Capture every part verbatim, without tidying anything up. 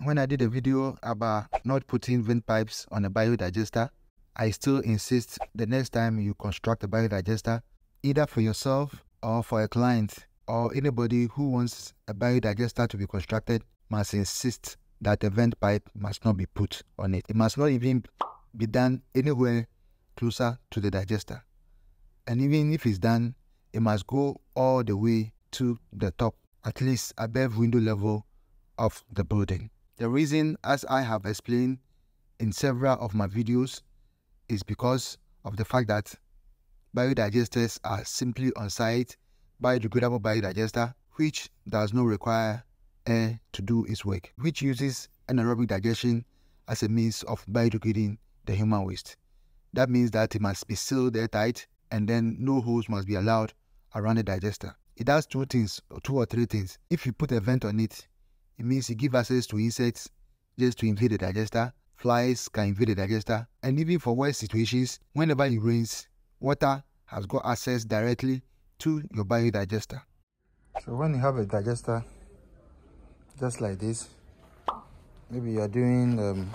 when I did a video about not putting vent pipes on a biodigester, I still insist the next time you construct a biodigester, either for yourself or for a client or anybody who wants a biodigester to be constructed, must insist that a vent pipe must not be put on it. It must not even be done anywhere closer to the digester. And even if it's done, it must go all the way to the top, at least above window level of the building. The reason, as I have explained in several of my videos, is because of the fact that biodigesters are simply on-site, biodegradable biodigester, which does not require air to do its work, which uses anaerobic digestion as a means of biodegrading the human waste. That means that it must be sealed airtight, and then no holes must be allowed around the digester. It does two things, or two or three things. If you put a vent on it, it means it gives access to insects just to invade the digester. Flies can invade the digester. And even for worse situations, whenever it rains, water has got access directly to your biodigester. So when you have a digester just like this, maybe you are doing um,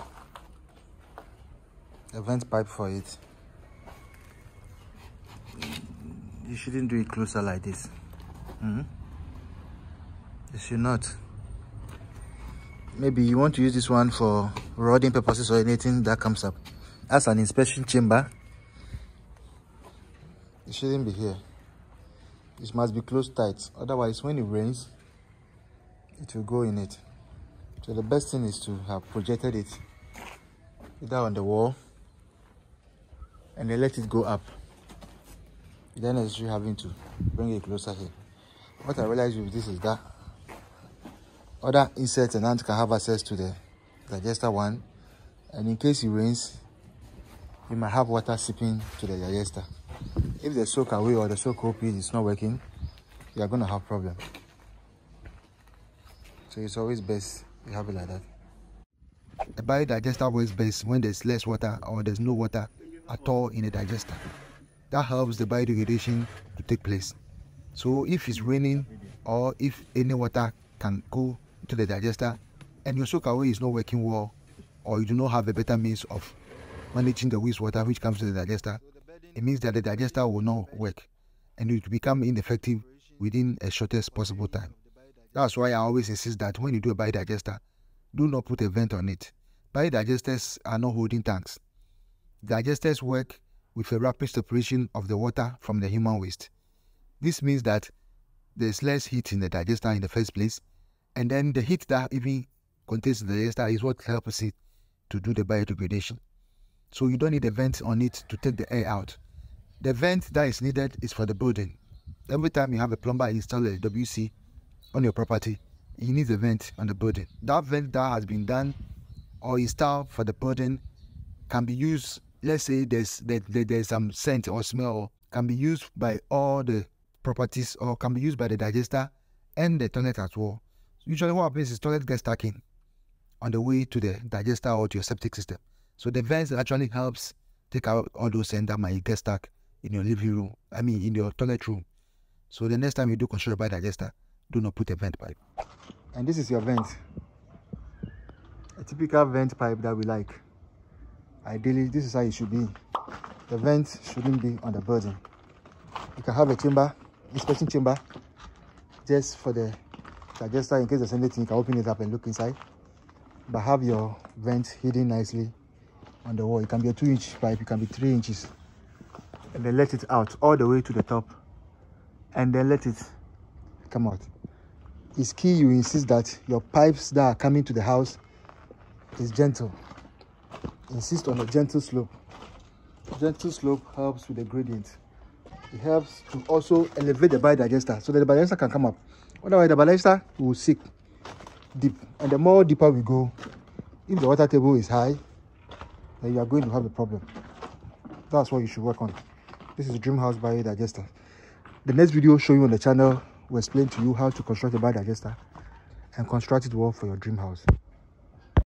a vent pipe for it, you shouldn't do it closer like this. Mm-hmm. You should not. Maybe you want to use this one for rodding purposes or anything that comes up as an inspection chamber. It shouldn't be here. It must be closed tight, otherwise when it rains it will go in it. So the best thing is to have projected it either on the wall and then let it go up. Then necessarily having to bring it closer here. What I realized with this is that other insects and ants can have access to the digester one, and in case it rains, you might have water seeping to the digester. If the soak away or the soak O P is not working, you are going to have problem. So it's always best you have it like that. The biodigester works best when there's less water or there's no water at all in the digester. That helps the biodegradation to take place. So if it's raining or if any water can go to the digester and your soak away is not working well, or you do not have a better means of managing the wastewater which comes to the digester, it means that the digester will not work and it will become ineffective within a shortest possible time. That's why I always insist that when you do a biodigester, do not put a vent on it. Biodigesters are not holding tanks. Digesters work with a rapid separation of the water from the human waste. This means that there's less heat in the digester in the first place, and then the heat that even contains the digester is what helps it to do the biodegradation. So you don't need a vent on it to take the air out. The vent that is needed is for the building. Every time you have a plumber install a W C on your property, you need a vent on the building. That vent that has been done or installed for the building can be used. Let's say there's there, there's some scent or smell, can be used by all the properties or can be used by the digester and the toilet as well. Usually what happens is toilet gets stuck in on the way to the digester or to your septic system. So the vents actually helps take out all those scent that might get stuck in your living room, I mean in your toilet room. So the next time you do construct a biodigester, do not put a vent pipe. And this is your vent. A typical vent pipe that we like. Ideally, this is how it should be. The vent shouldn't be on the building. You can have a chamber, inspection chamber, just for the digester in case there's anything, you can open it up and look inside. But have your vent hidden nicely on the wall. It can be a two inch pipe, it can be three inches. And then let it out all the way to the top. And then let it come out. It's key you insist that your pipes that are coming to the house is gentle. Insist on a gentle slope. Gentle slope helps with the gradient. It helps to also elevate the biodigester so that the biodigester can come up. Otherwise, the biodigester will sink deep. And the more deeper we go, if the water table is high, then you are going to have a problem. That's what you should work on. This is Dream House Biodigester. The next video showing you on the channel will explain to you how to construct a biodigester and construct it well for your dream house.